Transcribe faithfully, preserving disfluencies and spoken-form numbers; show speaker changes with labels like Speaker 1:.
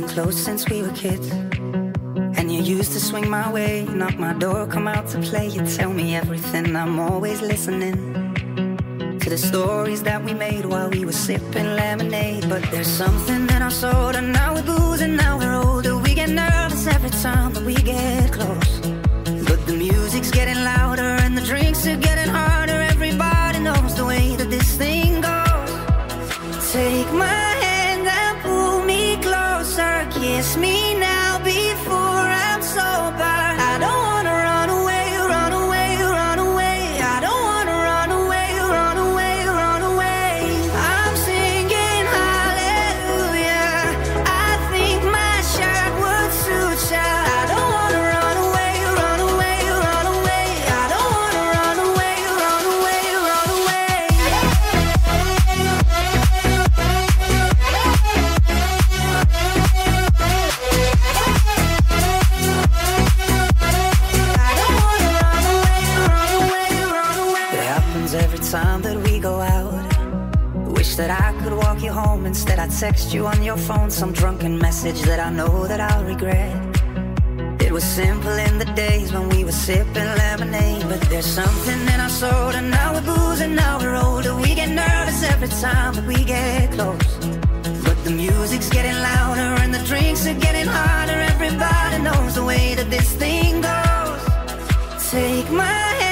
Speaker 1: close since we were kids. And you used to swing my way, knock my door, come out to play. You tell me everything, I'm always listening to the stories that we made while we were sipping lemonade. But there's something in our soul, and now we're boozing, now we're older. We get nervous every time that we get close. But the music's getting louder and the drinks are getting harder. Everybody knows the way that this thing goes. Take my hand and pull me closer. Kiss me now before I'm sober. I don't wanna run away, run away, run away. I don't wanna run away, run away, run away. I'm singing hallelujah. I think my shirt would suit ya. I don't wanna run away, run away, run away. I don't wanna run away, run away, run away. Every time that we go out, wish that I could walk you home. Instead I text you on your phone some drunken message that I know that I'll regret. It was simple in the days when we were sipping lemonade. But there's something in our soul, and now we're boozing, now we're older. We get nervous every time that we get close. But the music's getting louder and the drinks are getting harder. Everybody knows the way that this thing goes. Take my hand